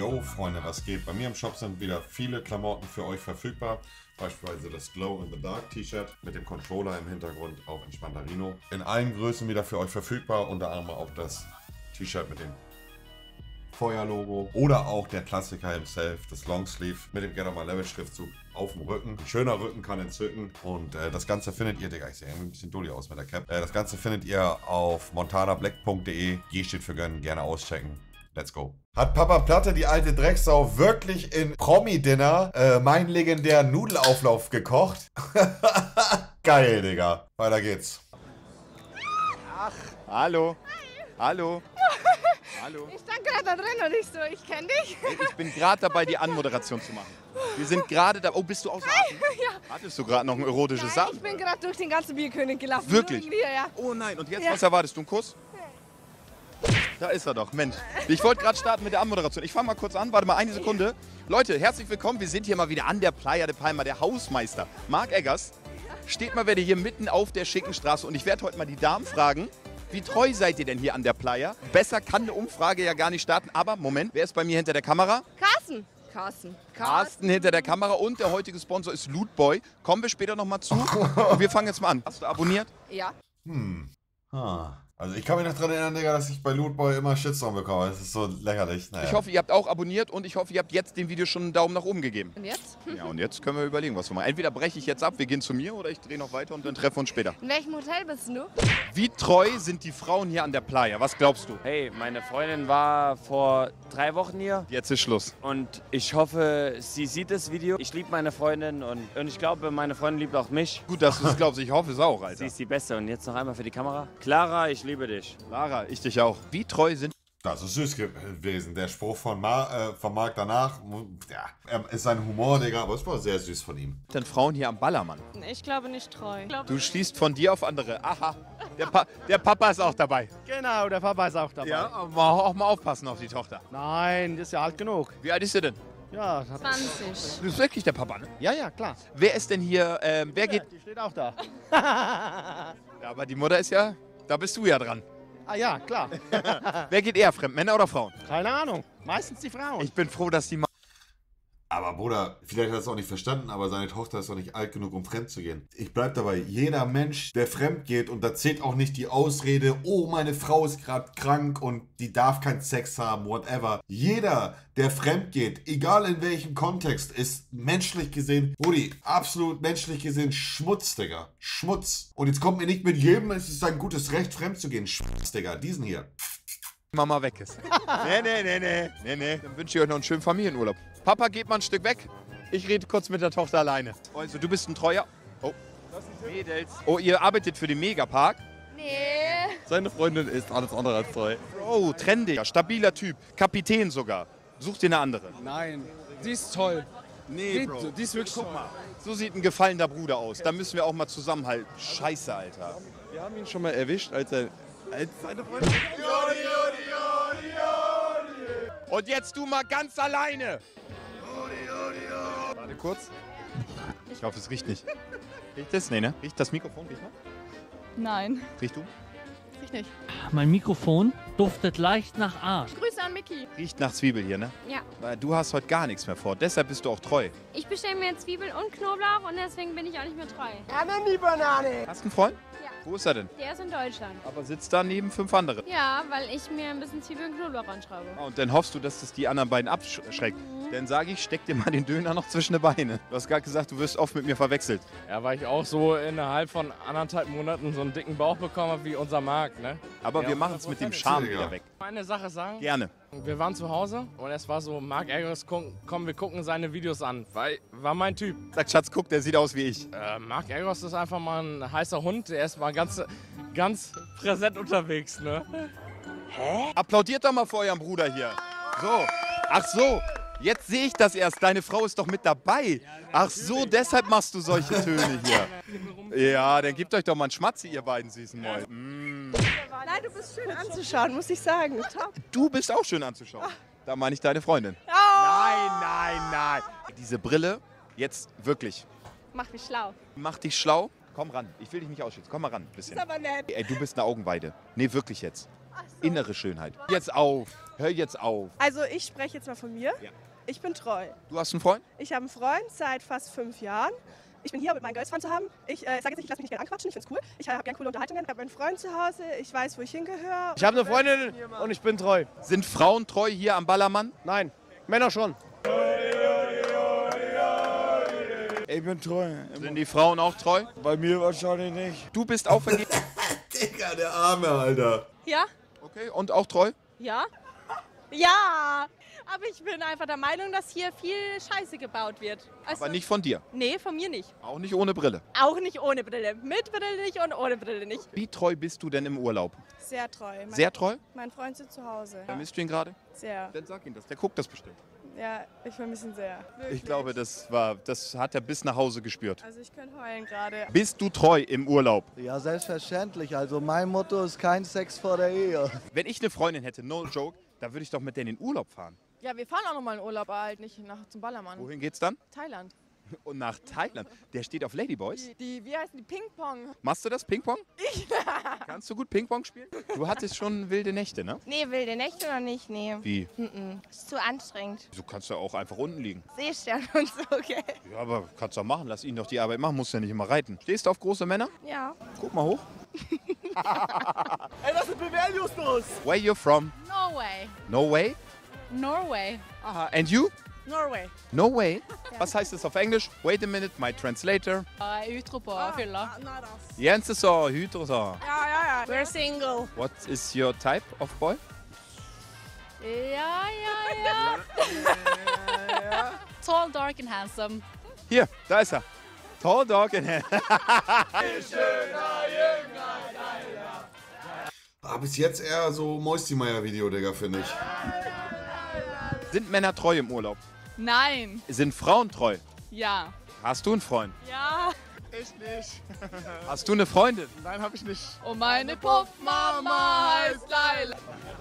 Yo Freunde, was geht? Bei mir im Shop sind wieder viele Klamotten für euch verfügbar. Beispielsweise das Glow in the Dark T-Shirt mit dem Controller im Hintergrund auf Entspannterino. In allen Größen wieder für euch verfügbar, unter anderem auch das T-Shirt mit dem Feuerlogo oder auch der Klassiker himself, das Longsleeve mit dem Get On My Level Schriftzug auf dem Rücken. Ein schöner Rücken kann entzücken und das Ganze findet ihr, Digga, ich sehe irgendwie ein bisschen dulli aus mit der Cap. Das Ganze findet ihr auf montanablack.de. G steht für gönnen, gerne auschecken. Let's go. Hat Papa Platte, die alte Drecksau, wirklich in Promi-Dinner meinen legendären Nudelauflauf gekocht? Geil, Digga. Weiter geht's. Ach, hallo. Hallo. Hallo. Ich stand gerade da drin und ich so, ich kenne dich. Ich bin gerade dabei, die Anmoderation zu machen. Wir sind gerade da. Oh, bist du außer Atem? Ja. Hattest du gerade noch ein erotisches Nein, Sachen? ich bin gerade durch den ganzen Bierkönig gelaufen. Wirklich? Nur ja. Oh nein, und jetzt, Ja. was erwartest du? Einen Kuss? Da ist er doch, Mensch. Ich wollte gerade starten mit der Anmoderation. Ich fange mal kurz an, warte mal eine Sekunde. Leute, herzlich willkommen. Wir sind hier mal wieder an der Playa de Palma. Der Hausmeister, Marc Eggers, steht mal wieder hier mitten auf der schicken Straße. Und ich werde heute mal die Damen fragen, wie treu seid ihr denn hier an der Playa? Besser kann eine Umfrage ja gar nicht starten. Aber, Moment, wer ist bei mir hinter der Kamera? Carsten hinter der Kamera und der heutige Sponsor ist Lootboy. Kommen wir später nochmal zu. Und wir fangen jetzt mal an. Hast du abonniert? Ja. Also ich kann mich noch daran erinnern, Digga, dass ich bei Lootboy immer Shitstorm bekomme. Das ist so lächerlich. Naja. Ich hoffe, ihr habt auch abonniert und ich hoffe, ihr habt jetzt dem Video schon einen Daumen nach oben gegeben. Und jetzt? Ja, und jetzt können wir überlegen, was wir machen. Entweder breche ich jetzt ab, wir gehen zu mir, oder ich drehe noch weiter und dann treffen wir uns später. In welchem Hotel bist du? Wie treu sind die Frauen hier an der Playa? Was glaubst du? Hey, meine Freundin war vor 3 Wochen hier Jetzt ist Schluss. und ich hoffe, sie sieht das Video. Ich liebe meine Freundin und ich glaube, meine Freundin liebt auch mich. Gut, dass du es glaubst. Ich hoffe es auch, Sie Alter. ist die Beste. Und jetzt noch einmal für die Kamera. Clara, ich liebe dich. Lara, ich dich auch. Wie treu sind Das ist süß gewesen. Der Spruch von Marc danach, ja, ist sein Humor, Digga, aber es war sehr süß von ihm. denn Frauen hier am Ballermann? Ich glaube nicht treu. Du schließt von dir auf andere. Aha, der Papa ist auch dabei. Genau, der Papa ist auch dabei. Ja, aber auch mal aufpassen auf die Tochter. Nein, das ist ja alt genug. Wie alt ist sie denn? Ja, 20. Du bist wirklich der Papa, ne? ja, klar. Wer ist denn hier, wer geht... Die steht auch da. Ja, aber die Mutter ist ja, da bist du ja dran. Ah ja, klar. Wer geht eher fremd, Männer oder Frauen? Keine Ahnung. Meistens die Frauen. Ich bin froh, dass die Aber Bruder, vielleicht hat er es auch nicht verstanden, aber seine Tochter ist doch nicht alt genug, um fremd zu gehen. Ich bleib dabei, jeder Mensch, der fremd geht, und da zählt auch nicht die Ausrede, oh, meine Frau ist gerade krank und die darf keinen Sex haben, whatever. Jeder, der fremd geht, egal in welchem Kontext, ist menschlich gesehen, Brudi, absolut menschlich gesehen Schmutz, Digga. Schmutz. Und jetzt kommt mir nicht mit jedem, es ist ein gutes Recht, fremd zu gehen. Schmutz, Digga, diesen hier. Mama weg ist. Nee. Dann wünsche ich euch noch einen schönen Familienurlaub. Papa, geht mal ein Stück weg. Ich rede kurz mit der Tochter alleine. Also, du bist ein treuer... Oh. Mädels. Oh, ihr arbeitet für den Megapark? Nee. Seine Freundin ist alles andere als treu. Oh, trendig. Stabiler Typ. Kapitän sogar. Such dir eine andere. Nein, die ist toll. Nee, Die ist wirklich Guck mal. So sieht ein gefallener Bruder aus. Da müssen wir auch mal zusammenhalten. Scheiße, Alter. Wir haben ihn schon mal erwischt, als seine Freundin. Und jetzt du mal ganz alleine. Warte kurz. Ich hoffe, es riecht nicht. Riecht es? Nee, ne? Riecht das Mikrofon? Riecht noch? Nein. Riechst du? Ich nicht. Mein Mikrofon duftet leicht nach Arsch. Grüße an Mickey. Riecht nach Zwiebel hier, ne? Ja. Weil du hast heute gar nichts mehr vor. Deshalb bist du auch treu. Ich bestelle mir Zwiebeln und Knoblauch und deswegen bin ich auch nicht mehr treu. Hast du einen Freund? Ja. Wo ist er denn? Der ist in Deutschland. Aber sitzt da neben 5 andere. Ja, weil ich mir ein bisschen Zwiebeln und Knoblauch anschraube. Und dann hoffst du, dass das die anderen beiden abschreckt. Dann sage ich, steck dir mal den Döner noch zwischen die Beine. Du hast gerade gesagt, du wirst oft mit mir verwechselt. Ja, weil ich auch so innerhalb von 1,5 Monaten so einen dicken Bauch bekommen habe wie unser Marc, ne? Aber Ja, wir machen es mit dem Charme wieder weg. Eine Sache sagen. Gerne. Wir waren zu Hause und es war so, Marc Eggers, komm, wir gucken seine Videos an, weil war mein Typ. Sagt Schatz, guck, der sieht aus wie ich. Marc Eggers ist einfach mal ein heißer Hund, der ist mal ganz präsent unterwegs, ne? Applaudiert doch mal für euren Bruder hier. So. Ach so. Jetzt sehe ich das erst. Deine Frau ist doch mit dabei. Ach so, deshalb machst du solche Töne hier. Ja, dann gebt euch doch mal einen Schmatzi, ihr beiden süßen Mäuse. Nein, du bist schön anzuschauen, muss ich sagen. Top. Du bist auch schön anzuschauen. Da meine ich deine Freundin. Nein. Diese Brille, jetzt wirklich. Mach mich schlau. Mach dich schlau. Komm ran. Ich will dich nicht ausschützen. Komm mal ran. Ein bisschen. Ist aber nett. Ey, du bist eine Augenweide. Nee, wirklich jetzt. Innere Schönheit. Jetzt auf. Hör jetzt auf. Also ich spreche jetzt mal von mir. Ja. Ich bin treu. Du hast einen Freund? Ich habe einen Freund seit fast 5 Jahren. Ich bin hier, mit meinen Girls Fun zu haben. Ich sage jetzt nicht, ich lasse mich nicht gerne anquatschen, ich finde es cool. Ich habe gerne coole Unterhaltungen. Ich habe einen Freund zu Hause, ich weiß, wo ich hingehöre. Ich habe eine Freundin und ich bin treu. Sind Frauen treu hier am Ballermann? Nein, Männer schon. Ich bin treu. Sind die Frauen auch treu? Bei mir wahrscheinlich nicht. Du bist auch vergeben. Digga, der Arme, Alter. Ja? Okay, und auch treu? Ja? Ja! Aber ich bin einfach der Meinung, dass hier viel Scheiße gebaut wird. Also, Aber nicht von dir. Nee, von mir nicht. Auch nicht ohne Brille. Auch nicht ohne Brille. Mit Brille nicht und ohne Brille nicht. Wie treu bist du denn im Urlaub? Sehr treu. Sehr treu? Mein Freund sitzt zu Hause. Vermisst du ihn gerade? Sehr. Dann sag ihm das. Der guckt das bestimmt. Ja, ich vermisse ihn sehr. Ich glaube, das hat er bis nach Hause gespürt. Also ich könnte heulen gerade. Bist du treu im Urlaub? Ja, selbstverständlich. Also mein Motto ist kein Sex vor der Ehe. Wenn ich eine Freundin hätte, no joke, dann würde ich doch mit der in den Urlaub fahren. Ja, wir fahren auch nochmal in Urlaub, aber halt nicht zum Ballermann. Wohin geht's dann? Thailand. Und nach Thailand. Der steht auf Ladyboys. Wie heißen die? Ping-Pong. Machst du das, Ping-Pong? Kannst du gut Ping-Pong spielen? Du hattest schon wilde Nächte, ne? Nee, wilde Nächte noch nicht, nee. Wie? Ist zu anstrengend. Du kannst ja auch einfach unten liegen. Seestern und so, okay. Ja, aber kannst doch machen. Lass ihn doch die Arbeit machen. Musst ja nicht immer reiten. Stehst du auf große Männer? Ja. Guck mal hoch. Ey, das sind BWL Justus. Where you from? Norway. No way? Norway. Aha. And you? Norway. No way? Was heißt das auf Englisch? Wait a minute, my translator. Utro på fylla. Jens sa hydro sa. Ja. We're single. What is your type of boy? Ja. Tall, dark and handsome. Hier, da ist er. Tall dog in hand. Bis jetzt eher so Moisty-Meier-Video, Digga, finde ich. Sind Männer treu im Urlaub? Nein. Sind Frauen treu? Ja. Hast du einen Freund? Ja. Ich nicht. Hast du eine Freundin? Nein, hab ich nicht. Und meine Puffmama heißt Leila.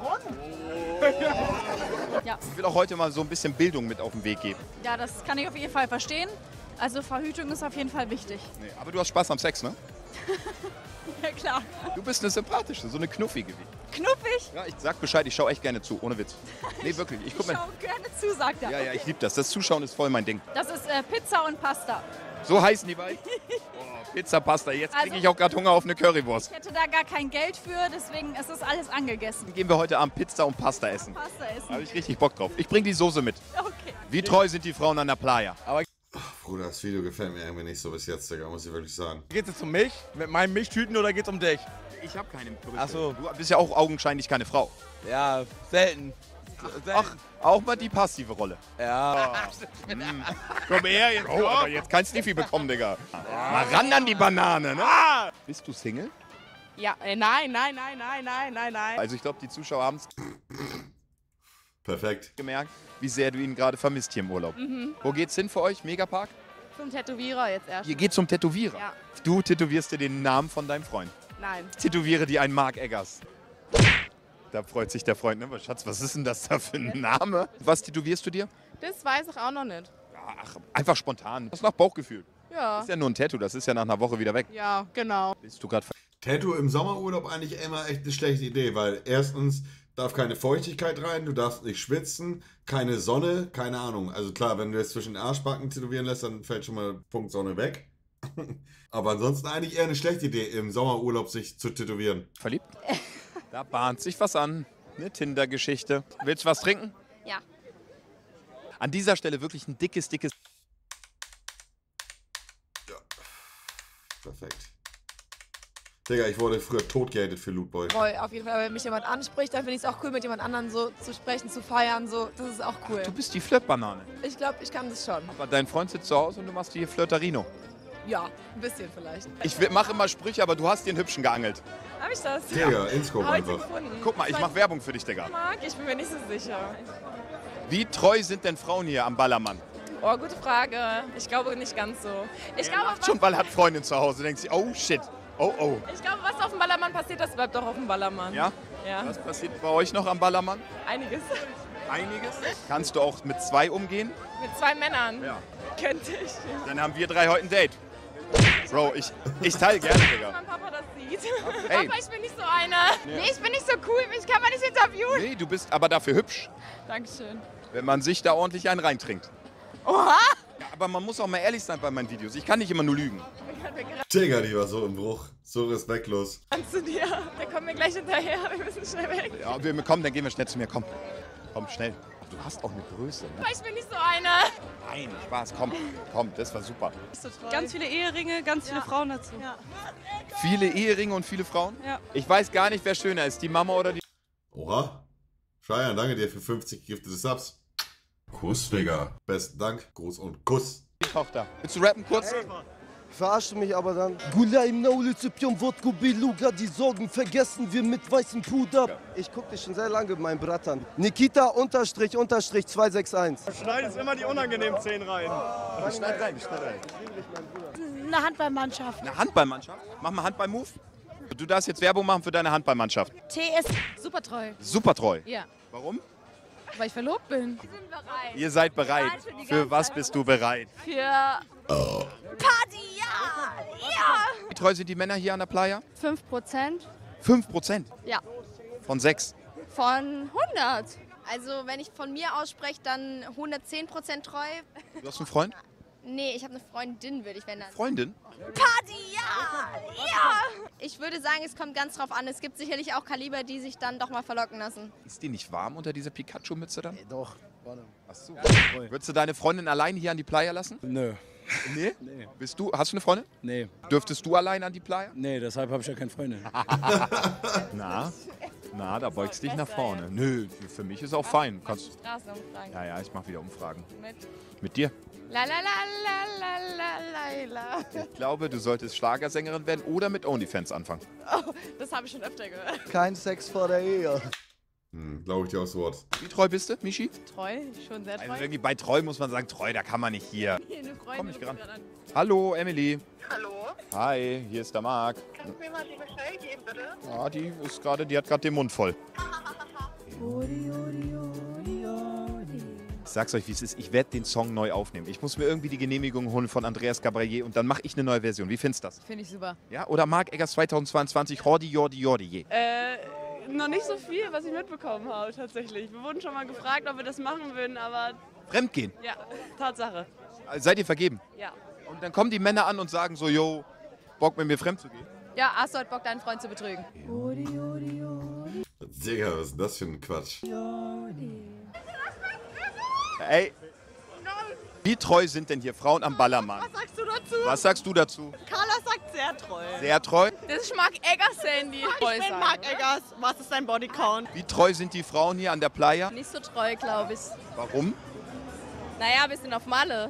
Ich will auch heute mal so ein bisschen Bildung mit auf den Weg geben. Ja, das kann ich auf jeden Fall verstehen. Also Verhütung ist auf jeden Fall wichtig. Nee, aber du hast Spaß am Sex, ne? Ja, klar. Du bist eine sympathische, so eine knuffige wie. Knuffig. Ja, ich sag Bescheid, ich schau echt gerne zu, ohne Witz. Nee, wirklich. Ich guck Ich mal. schau gerne zu, sagt er. Ja, ich liebe das. Das Zuschauen ist voll mein Ding. Das ist Pizza und Pasta. So heißen die beiden. Oh, Pizza, Pasta. Jetzt kriege Also- ich auch gerade Hunger auf eine Currywurst. Ich hätte da gar kein Geld für, deswegen ist das alles angegessen. Gehen wir heute Abend Pizza und Pasta essen. Pasta Da habe essen. ich richtig Bock drauf. Ich bring die Soße mit. Okay. Wie treu sind die Frauen an der Playa? Aber Bruder, das Video gefällt mir irgendwie nicht so bis jetzt, Digga, muss ich wirklich sagen. Geht's jetzt um mich? Mit meinen Milchtüten oder geht's um dich? ich habe keine Brüste. Ach so. Du bist ja auch augenscheinlich keine Frau. Ja, selten. Ach, auch mal die passive Rolle. Ja. Komm her, jetzt, aber jetzt kein Sniffy bekommen, Digga. Mal ran an die Banane, ne? Bist du Single? Ja, nein. Also ich glaube, die Zuschauer haben es Perfekt. gemerkt, wie sehr du ihn gerade vermisst hier im Urlaub. Wo geht's hin für euch? Megapark? Zum Tätowierer jetzt erst. Ihr geht zum Tätowierer. Ja. Du tätowierst dir den Namen von deinem Freund. Nein. Tätowiere dir einen Mark Eggers. Da freut sich der Freund, ne? Aber Schatz, was ist denn das da für ein Name? Was tätowierst du dir? Das weiß ich auch noch nicht. Ach, einfach spontan. Das ist nach Bauchgefühl. Ja. Das ist ja nur ein Tattoo, das ist ja nach einer Woche wieder weg. Ja, genau. Bist du gerade Tattoo im Sommerurlaub eigentlich immer echt eine schlechte Idee, weil erstens darf keine Feuchtigkeit rein, du darfst nicht schwitzen, keine Sonne, keine Ahnung. Also klar, wenn du jetzt zwischen den Arschbacken tätowieren lässt, dann fällt schon mal Punkt Sonne weg. Aber ansonsten eigentlich eher eine schlechte Idee, im Sommerurlaub sich zu tätowieren. verliebt? Da bahnt sich was an. Eine Tinder-Geschichte. Willst du was trinken? Ja. An dieser Stelle wirklich ein dickes Perfekt. Digga, ich wurde früher totgehatet für Lootboy. Voll, auf jeden Fall, wenn mich jemand anspricht, dann finde ich es auch cool, mit jemand anderem so zu sprechen, zu feiern, so, das ist auch cool. Du bist die Flirtbanane. Ich glaube, ich kann das schon. Aber dein Freund sitzt zu Hause und du machst die Flirterino. Ja, ein bisschen vielleicht. Ich mache immer Sprüche, aber du hast dir einen hübschen geangelt. Hab ich das? Digga, Inscope Heute einfach. gefunden. Guck mal, ich mache Werbung für dich, Digga. Ich bin mir nicht so sicher. Wie treu sind denn Frauen hier am Ballermann? Oh, gute Frage. Ich glaube nicht ganz so. Ich glaube, Schon, weil er hat Freundin zu Hause. Denkt sie, oh shit, oh. ich glaube, was auf dem Ballermann passiert, das bleibt doch auf dem Ballermann. Ja? Ja. Was passiert bei euch noch am Ballermann? Einiges. Einiges. Kannst du auch mit 2 umgehen? Mit 2 Männern. Ja. Könnte ich. Dann haben wir 3 heute ein Date. Bro, ich teile gerne, Digga. Mein Papa das sieht. Hey. Papa, ich bin nicht so eine. Nee, ich bin nicht so cool. Mich kann man nicht interviewen. Nee, du bist aber dafür hübsch, Dankeschön. wenn man sich da ordentlich einen reintrinkt. Oha! Ja, aber man muss auch mal ehrlich sein bei meinen Videos. Ich kann nicht immer nur lügen. Digga, die war so im Bruch. So respektlos. Zu dir. Der kommt mir gleich hinterher. Wir müssen schnell weg. Ja, komm, dann gehen wir schnell zu mir. Komm, schnell. Du hast auch eine Größe, ne? Ich bin nicht so eine. Nein, Spaß, komm, das war super. Ganz viele Eheringe, ganz viele Frauen dazu. Viele Eheringe und viele Frauen? Ja. Ich weiß gar nicht, wer schöner ist, die Mama oder die... Oha. Cheyenne, danke dir für 50 giftete Subs. Kuss, Digga. Besten Dank. Gruß und Kuss. Tochter. Willst du rappen kurz? Verarscht du mich aber dann? Gula im Naule, Zypion, Wodko, Beluga, die Sorgen vergessen wir mit weißem Puder. Ich guck dich schon sehr lange, mein Brattern. Nikita _ 261. Schneidest immer die unangenehmen Szenen rein. Schneid rein. Eine Handballmannschaft. Eine Handballmannschaft? Mach mal Handball-Move. Du darfst jetzt Werbung machen für deine Handballmannschaft. TS. Super treu. Super treu. Ja. Warum? Weil ich verlobt bin. Ihr seid bereit. Für was bist du bereit? Für Party, ja! Ja! Wie treu sind die Männer hier an der Playa? 5%? 5%? Ja. Von 6? Von 100. Also wenn ich von mir ausspreche, dann 110% treu. Du hast einen Freund? Nee, ich habe eine Freundin, würde ich wenn dann. Freundin? Party, ja! Ja! Ich würde sagen, es kommt ganz drauf an. Es gibt sicherlich auch Kaliber, die sich dann doch mal verlocken lassen. Ist die nicht warm unter dieser Pikachu-Mütze dann? Doch, warte. Achso. Würdest du deine Freundin alleine hier an die Playa lassen? Nö. Nee? Nee. Hast du eine Freundin? Nee. Dürftest du allein an die Playa? Nee, deshalb habe ich ja keine Freundin. Na, da beugst dich nach vorne. Nö, für mich ist auch fein. Kannst... Straßenumfragen. Ja, ich mache wieder Umfragen. Mit dir? La la la la la la la. Ich glaube, du solltest Schlagersängerin werden oder mit OnlyFans anfangen. Oh, das habe ich schon öfter gehört. Kein Sex vor der Ehe. Glaube ich dir aufs Wort. Wie treu bist du, Michi? Treu, schon sehr treu. Also irgendwie bei treu muss man sagen, treu, da kann man nicht hier. Komm nicht ran. Hallo, Emily. Hallo? Hi, hier ist der Marc. Kannst du mir mal die Michelle geben, bitte? Ja, die hat gerade den Mund voll. Ich sag's euch, wie es ist. Ich werde den Song neu aufnehmen. Ich muss mir irgendwie die Genehmigung holen von Andreas Gabriel und dann mache ich eine neue Version. Wie findest du das? Finde ich super. Ja? Oder Marc Eggers 2022, Hordi, Jordi, Jordi, je. Noch nicht so viel, was ich mitbekommen habe, tatsächlich. Wir wurden schon mal gefragt, ob wir das machen würden, aber Fremdgehen. ja, Tatsache. Seid ihr vergeben? Ja. Und dann kommen die Männer an und sagen so, yo, Bock mit mir fremd zu gehen. Ja, hast du heute Bock, deinen Freund zu betrügen? Digga, was ist denn das für ein Quatsch? Ey, wie treu sind denn hier Frauen am Ballermann? Was sagst du dazu? Was sagst du dazu? Carla sagt sehr treu. Sehr treu? Das ist Marc Eggers Handy. Ich bin Marc Eggers. Was ist dein Bodycount? Wie treu sind die Frauen hier an der Playa? Nicht so treu, glaube ich. Warum? Naja, wir sind auf Malle.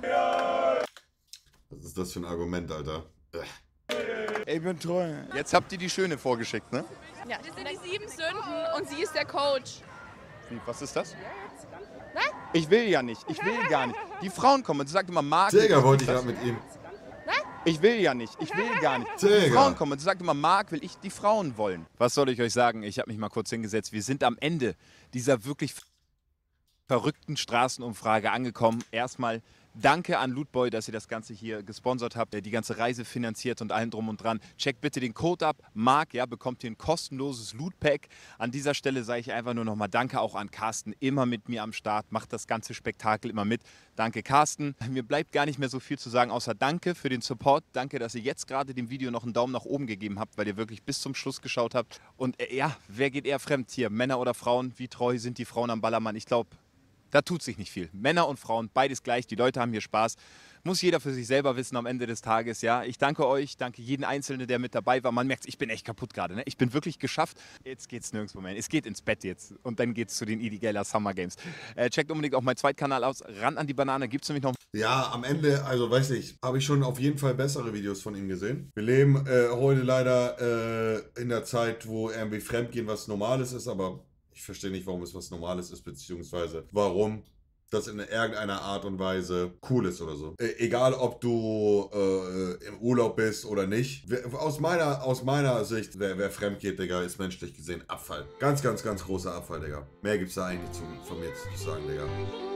Was ist das für ein Argument, Alter? Ich bin treu. Jetzt habt ihr die Schöne vorgeschickt, ne? Ja, das sind die 7 Sünden und sie ist der Coach. Wie, was ist das? Ich will ja nicht, ich will gar nicht. Die Frauen kommen und sie sagt immer, Marc... Digga, wollte ich gerade mit ihm. Ich will ja nicht, ich will gar nicht. Die Digga. Frauen kommen und sie sagt immer, Marc, will ich die Frauen wollen. Was soll ich euch sagen? Ich habe mich mal kurz hingesetzt. Wir sind am Ende dieser wirklich verrückten Straßenumfrage angekommen. Erstmal danke an Lootboy, dass ihr das Ganze hier gesponsert habt, die ganze Reise finanziert und allem drum und dran. Checkt bitte den Code ab. Marc, ja, bekommt ihr ein kostenloses Lootpack. An dieser Stelle sage ich einfach nur nochmal Danke auch an Carsten, immer mit mir am Start, macht das ganze Spektakel immer mit. Danke, Carsten. Mir bleibt gar nicht mehr so viel zu sagen, außer Danke für den Support. Danke, dass ihr jetzt gerade dem Video noch einen Daumen nach oben gegeben habt, weil ihr wirklich bis zum Schluss geschaut habt. Und ja, wer geht eher fremd hier? Männer oder Frauen? Wie treu sind die Frauen am Ballermann? Ich glaube, da tut sich nicht viel. Männer und Frauen, beides gleich. Die Leute haben hier Spaß. Muss jeder für sich selber wissen am Ende des Tages. Ja, ich danke euch, danke jeden Einzelnen, der mit dabei war. Man merkt, ich bin echt kaputt gerade. Ne? Ich bin wirklich geschafft. Jetzt geht's nirgendwo mehr. Es geht ins Bett jetzt. Und dann geht's zu den Idealer Summer Games. Checkt unbedingt auch meinen Zweitkanal aus. Ran an die Banane. Gibt's nämlich noch... Ja, am Ende, also weiß ich, habe ich schon auf jeden Fall bessere Videos von ihm gesehen. Wir leben heute leider in der Zeit, wo irgendwie Fremdgehen was Normales ist, aber ich verstehe nicht, warum es was Normales ist, beziehungsweise warum das in irgendeiner Art und Weise cool ist oder so. Egal, ob du im Urlaub bist oder nicht. Aus meiner Sicht, wer fremd geht, Digga, ist menschlich gesehen Abfall. Ganz, ganz, ganz großer Abfall, Digga. Mehr gibt's da eigentlich von mir zu sagen, Digga.